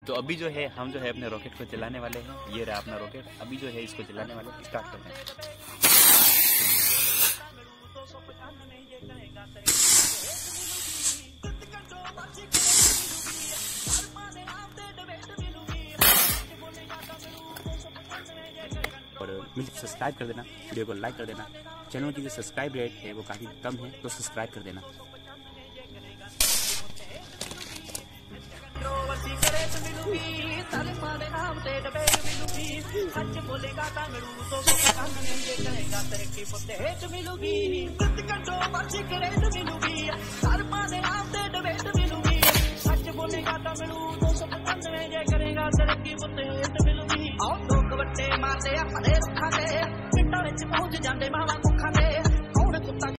तो अभी जो है हम जो है अपने रॉकेट को चलाने वाले हैं। ये रहा अपना रॉकेट, अभी जो है इसको चलाने वाले, स्टार्ट करते हैं। और मुझे सब्सक्राइब कर देना, वीडियो को लाइक कर देना। चैनल की जो सब्सक्राइब रेट है वो काफ़ी कम है, तो सब्सक्राइब कर देना। मिलूगी